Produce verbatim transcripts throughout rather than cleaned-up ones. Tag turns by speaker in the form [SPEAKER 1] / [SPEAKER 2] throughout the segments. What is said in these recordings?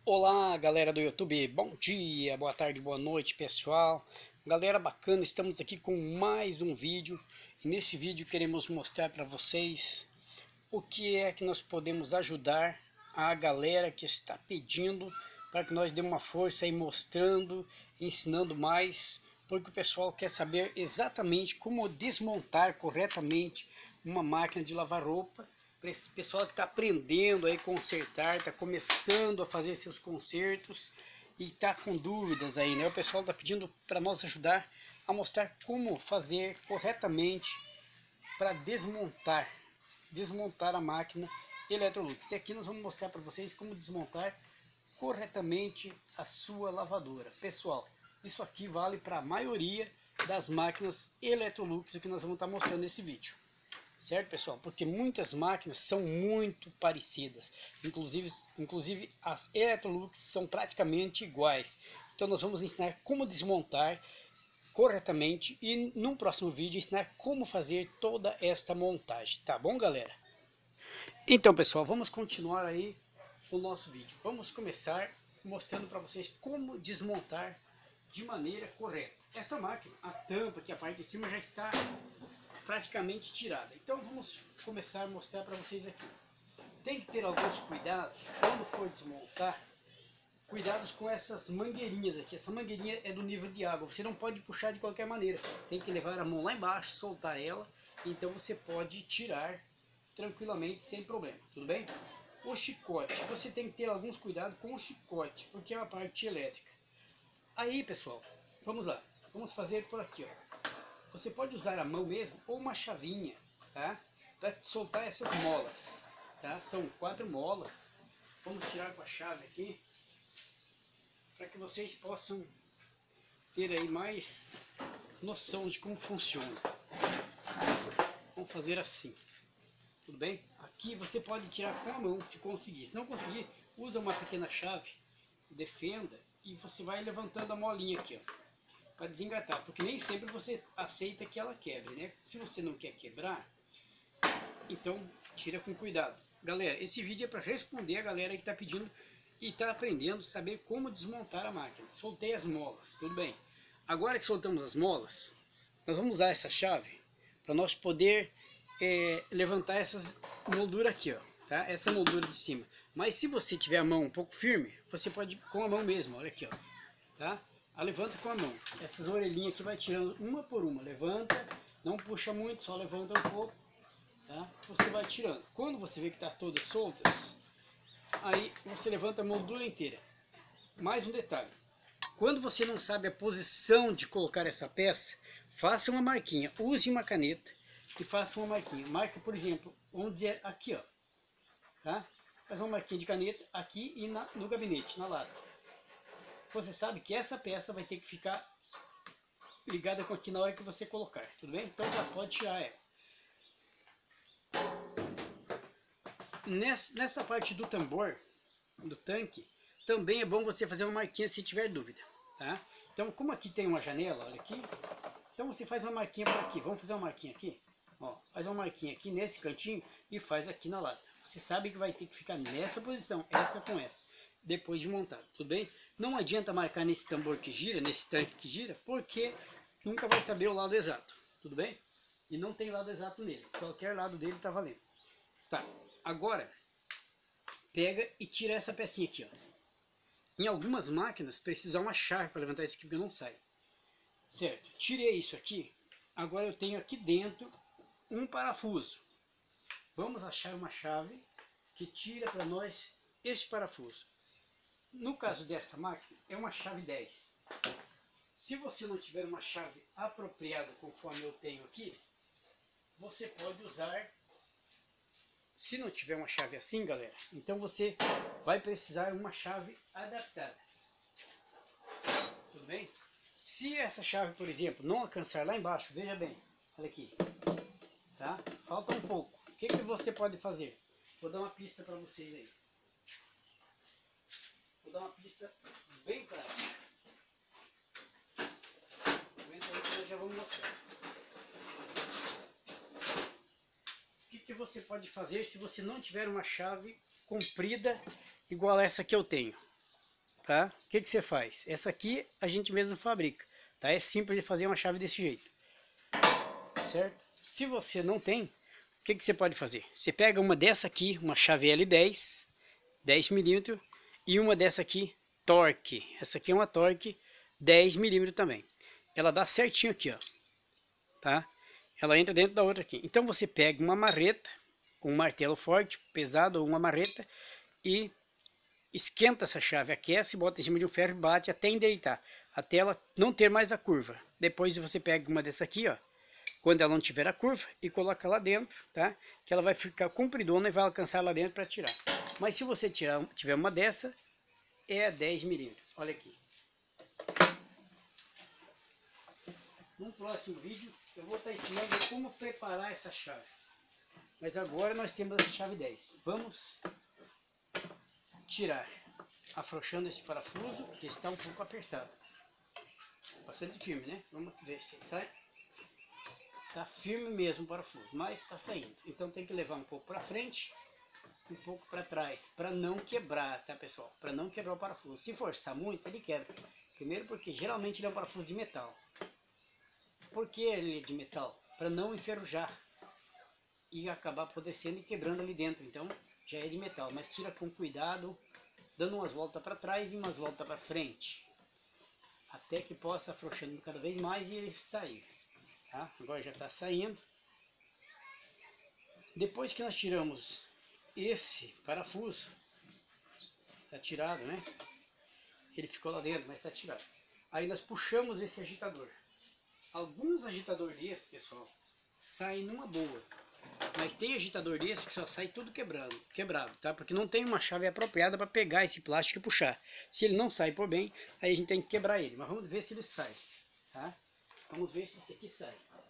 [SPEAKER 1] Olá, galera do YouTube, bom dia, boa tarde, boa noite, pessoal. Galera bacana, estamos aqui com mais um vídeo. E nesse vídeo queremos mostrar para vocês o que é que nós podemos ajudar a galera que está pedindo para que nós demos uma força aí mostrando, ensinando mais, porque o pessoal quer saber exatamente como desmontar corretamente uma máquina de lavar roupa. Para esse pessoal que está aprendendo aí consertar, está começando a fazer seus consertos e está com dúvidas aí, né? O pessoal está pedindo para nós ajudar a mostrar como fazer corretamente para desmontar, desmontar a máquina Electrolux. E aqui nós vamos mostrar para vocês como desmontar corretamente a sua lavadora. Pessoal, isso aqui vale para a maioria das máquinas Electrolux, o que nós vamos estar mostrando nesse vídeo. Certo, pessoal? Porque muitas máquinas são muito parecidas. Inclusive, inclusive as Electrolux são praticamente iguais. Então nós vamos ensinar como desmontar corretamente e no próximo vídeo ensinar como fazer toda esta montagem. Tá bom, galera? Então, pessoal, vamos continuar aí o nosso vídeo. Vamos começar mostrando para vocês como desmontar de maneira correta. Essa máquina, a tampa aqui, a parte de cima já está praticamente tirada. Então vamos começar a mostrar para vocês aqui. Tem que ter alguns cuidados quando for desmontar. Cuidados com essas mangueirinhas aqui. Essa mangueirinha é do nível de água. Você não pode puxar de qualquer maneira. Tem que levar a mão lá embaixo, soltar ela. Então você pode tirar tranquilamente, sem problema. Tudo bem? O chicote. Você tem que ter alguns cuidados com o chicote, porque é uma parte elétrica. Aí, pessoal, vamos lá. Vamos fazer por aqui, ó. Você pode usar a mão mesmo ou uma chavinha, tá? Para soltar essas molas, tá? São quatro molas. Vamos tirar com a chave aqui, para que vocês possam ter aí mais noção de como funciona. Vamos fazer assim, tudo bem? Aqui você pode tirar com a mão, se conseguir. Se não conseguir, usa uma pequena chave, defenda e você vai levantando a molinha aqui, ó, para desengatar, porque nem sempre você aceita que ela quebre, né? Se você não quer quebrar, então tira com cuidado. Galera, esse vídeo é para responder a galera que está pedindo e está aprendendo a saber como desmontar a máquina. Soltei as molas, tudo bem. Agora que soltamos as molas, nós vamos usar essa chave para nós poder é, levantar essas molduras aqui, ó, tá? Essa moldura de cima. Mas se você tiver a mão um pouco firme, você pode com a mão mesmo, olha aqui, ó, tá? A levanta com a mão. Essas orelhinhas aqui vai tirando uma por uma. Levanta, não puxa muito, só levanta um pouco, tá? Você vai tirando. Quando você vê que está todas soltas, aí você levanta a moldura inteira. Mais um detalhe. Quando você não sabe a posição de colocar essa peça, faça uma marquinha. Use uma caneta e faça uma marquinha. Marca, por exemplo, vamos dizer aqui, ó, tá? Faz uma marquinha de caneta aqui e na, no gabinete, na lata. Você sabe que essa peça vai ter que ficar ligada com aqui na hora que você colocar, tudo bem? Então já pode tirar ela. Nessa, nessa parte do tambor, do tanque, também é bom você fazer uma marquinha se tiver dúvida, tá? Então, como aqui tem uma janela, olha aqui, então você faz uma marquinha por aqui. Vamos fazer uma marquinha aqui? Ó, faz uma marquinha aqui nesse cantinho e faz aqui na lata. Você sabe que vai ter que ficar nessa posição, essa com essa, depois de montado, tudo bem? Não adianta marcar nesse tambor que gira, nesse tanque que gira, porque nunca vai saber o lado exato, tudo bem? E não tem lado exato nele, qualquer lado dele tá valendo. Tá, agora, pega e tira essa pecinha aqui, ó. Em algumas máquinas precisa uma chave para levantar isso aqui, porque não sai. Certo, tirei isso aqui, agora eu tenho aqui dentro um parafuso. Vamos achar uma chave que tira para nós este parafuso. No caso dessa máquina, é uma chave dez. Se você não tiver uma chave apropriada, conforme eu tenho aqui, você pode usar, se não tiver uma chave assim, galera, então você vai precisar uma chave adaptada. Tudo bem? Se essa chave, por exemplo, não alcançar lá embaixo, veja bem, olha aqui, tá? Falta um pouco. O que que você pode fazer? Vou dar uma pista para vocês aí. Vou dar uma pista bem prática. Aguenta aí que eu já vou mostrar. O que que você pode fazer se você não tiver uma chave comprida igual essa que eu tenho? tá? O que que você faz? Essa aqui a gente mesmo fabrica, tá? É simples de fazer uma chave desse jeito, certo? Se você não tem, o que que você pode fazer? Você pega uma dessa aqui, uma chave L dez, dez milímetros, e uma dessa aqui, Torque. Essa aqui é uma Torque dez milímetros também. Ela dá certinho aqui, ó, tá? Ela entra dentro da outra aqui. Então você pega uma marreta, com um martelo forte, pesado, ou uma marreta, e esquenta essa chave, aquece, bota em cima de um ferro e bate até endireitar, até ela não ter mais a curva. Depois você pega uma dessa aqui, ó, quando ela não tiver a curva, e coloca lá dentro, tá? Que ela vai ficar compridona e vai alcançar lá dentro para tirar. Mas se você tirar, tiver uma dessa, é dez milímetros. Olha aqui. No próximo vídeo eu vou estar ensinando como preparar essa chave. Mas agora nós temos a chave dez. Vamos tirar, afrouxando esse parafuso, que está um pouco apertado. Bastante firme, né? Vamos ver se sai. Tá firme mesmo o parafuso, mas está saindo. Então tem que levar um pouco para frente, um pouco para trás, para não quebrar, tá, pessoal? Para não quebrar o parafuso. Se forçar muito, ele quebra. Primeiro porque geralmente ele é um parafuso de metal. Por que ele é de metal? Para não enferrujar e acabar apodrecendo e quebrando ali dentro. Então já é de metal, mas tira com cuidado, dando umas voltas para trás e umas voltas para frente, até que possa afrouxando cada vez mais e ele sair. Tá? Agora já está saindo. Depois que nós tiramos esse parafuso, está tirado, né? Ele ficou lá dentro, mas está tirado. Aí nós puxamos esse agitador. Alguns agitadores desses, pessoal, saem numa boa. Mas tem agitador desse que só sai tudo quebrando, quebrado, tá? Porque não tem uma chave apropriada para pegar esse plástico e puxar. Se ele não sai por bem, aí a gente tem que quebrar ele. Mas vamos ver se ele sai, tá? Vamos ver se esse aqui sai.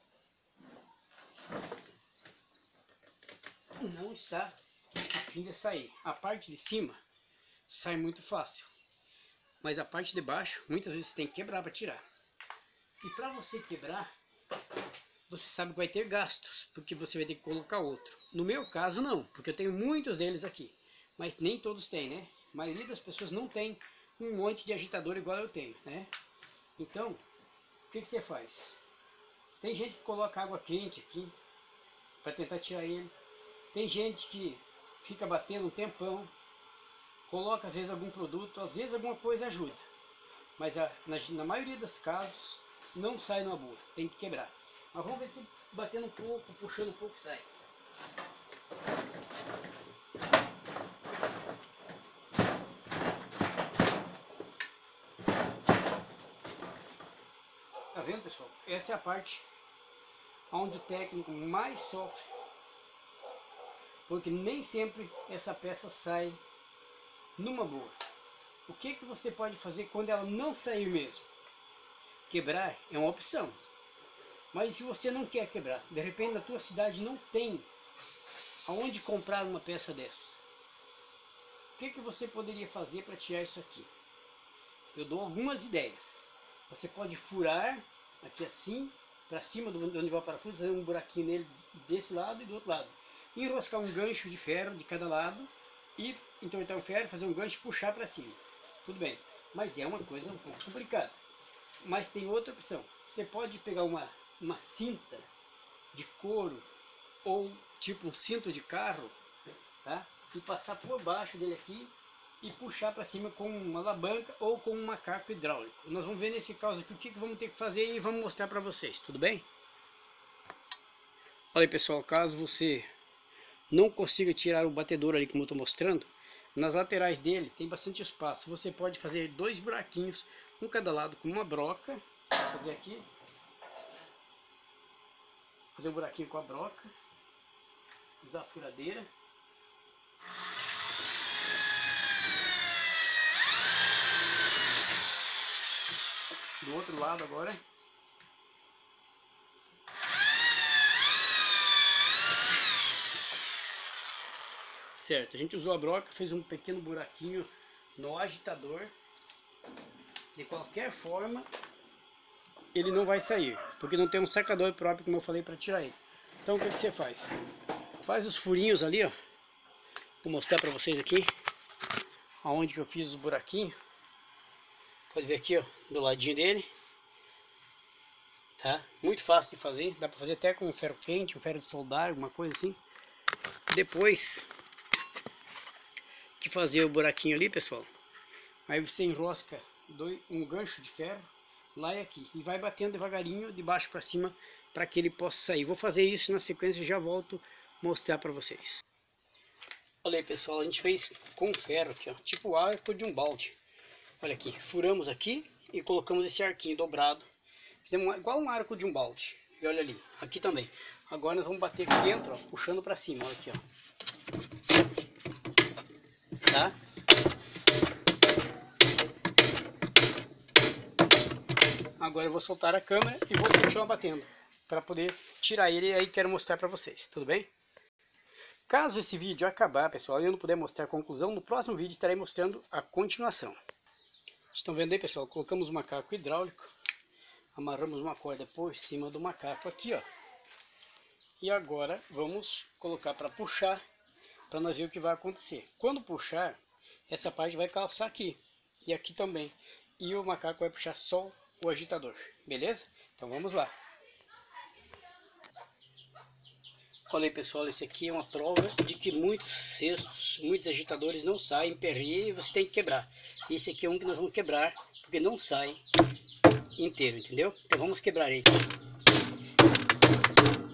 [SPEAKER 1] Não está a fim de sair. A parte de cima sai muito fácil, mas a parte de baixo, muitas vezes você tem que quebrar para tirar. E para você quebrar, você sabe que vai ter gastos, porque você vai ter que colocar outro. No meu caso não, porque eu tenho muitos deles aqui, mas nem todos têm, né? A maioria das pessoas não tem um monte de agitador igual eu tenho, né? Então, o que que você faz? Tem gente que coloca água quente aqui, para tentar tirar ele. Tem gente que fica batendo um tempão, coloca às vezes algum produto, às vezes alguma coisa ajuda. Mas a, na, na maioria dos casos, não sai numa boa, tem que quebrar. Mas vamos ver se batendo um pouco, puxando um pouco, sai. Tá vendo, pessoal? Essa é a parte onde o técnico mais sofre, porque nem sempre essa peça sai numa boa. O que que você pode fazer quando ela não sair mesmo? Quebrar é uma opção. Mas se você não quer quebrar, de repente na tua cidade não tem aonde comprar uma peça dessa, o que que você poderia fazer para tirar isso aqui? Eu dou algumas ideias. Você pode furar aqui assim, para cima do onde vai o parafuso, fazer um buraquinho nele desse lado e do outro lado. Enroscar um gancho de ferro de cada lado e entortar o ferro, fazer um gancho e puxar para cima. Tudo bem, mas é uma coisa um pouco complicada. Mas tem outra opção. Você pode pegar uma, uma cinta de couro ou tipo um cinto de carro, tá? E passar por baixo dele aqui e puxar para cima com uma alavanca ou com um macaco hidráulico. Nós vamos ver nesse caso aqui o que, que vamos ter que fazer e vamos mostrar para vocês, tudo bem? Olha aí, pessoal, caso você não consiga tirar o batedor ali como eu estou mostrando, nas laterais dele tem bastante espaço. Você pode fazer dois buraquinhos, um cada lado com uma broca. Vou fazer aqui. Fazer um buraquinho com a broca. Usar a furadeira. Do outro lado agora. Certo, a gente usou a broca, fez um pequeno buraquinho no agitador. De qualquer forma, ele não vai sair, porque não tem um sacador próprio, como eu falei, para tirar ele. Então o que, que você faz? Faz os furinhos ali, ó. Vou mostrar para vocês aqui aonde que eu fiz os buraquinhos. Pode ver aqui, ó, do ladinho dele. Tá? Muito fácil de fazer, dá para fazer até com um ferro quente, um ferro de soldar, alguma coisa assim. Depois que fazer o buraquinho ali, pessoal, aí você enrosca dois, um gancho de ferro lá e aqui, e vai batendo devagarinho de baixo para cima para que ele possa sair. Vou fazer isso na sequência e já volto mostrar para vocês. Olha aí, pessoal, a gente fez com ferro aqui, ó, tipo o arco de um balde. Olha aqui, furamos aqui e colocamos esse arquinho dobrado. Fizemos igual um arco de um balde. E olha ali, aqui também. Agora nós vamos bater aqui dentro, ó, puxando para cima, olha aqui, ó. Tá? Agora eu vou soltar a câmera e vou continuar batendo para poder tirar ele, e aí quero mostrar para vocês, tudo bem? Caso esse vídeo acabar, pessoal, e eu não puder mostrar a conclusão, no próximo vídeo estarei mostrando a continuação. Estão vendo aí, pessoal? Colocamos o macaco hidráulico. Amarramos uma corda por cima do macaco aqui, ó. E agora vamos colocar para puxar, para nós ver o que vai acontecer. Quando puxar, essa parte vai calçar aqui e aqui também. E o macaco vai puxar só o agitador, beleza? Então vamos lá. Olha aí, pessoal, esse aqui é uma prova de que muitos cestos, muitos agitadores não saem, perreia e você tem que quebrar. Esse aqui é um que nós vamos quebrar, porque não sai inteiro, entendeu? Então vamos quebrar ele.